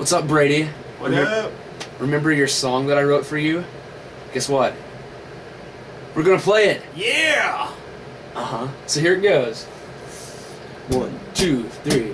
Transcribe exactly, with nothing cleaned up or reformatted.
What's up, Brady? What Remem up? Remember your song that I wrote for you? Guess what? We're gonna play it. Yeah! Uh-huh. So here it goes. One, two, three.